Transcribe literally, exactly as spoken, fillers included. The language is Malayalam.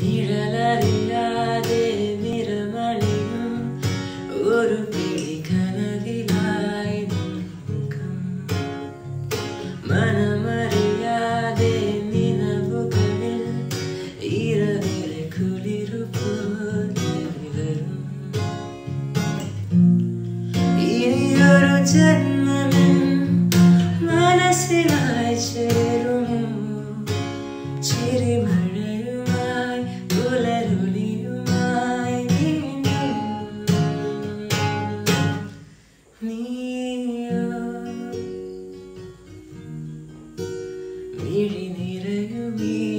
നിഴലറിയാതെ നിറമണിയും ഒരു പിടി കനവിലായി നിൽക്കും മനമറിയാതെ നിലവുകളിൽ ഇരവിലെ കുളിരുപോലെ വരും ഇനിയൊരു ജന്മമെൻ മനസ്സിലായി ചേരുമോ ചിരിമഴയുമായി പുലരൊളിയുമായി നീയും നീയോ മിഴി നിറയുമീ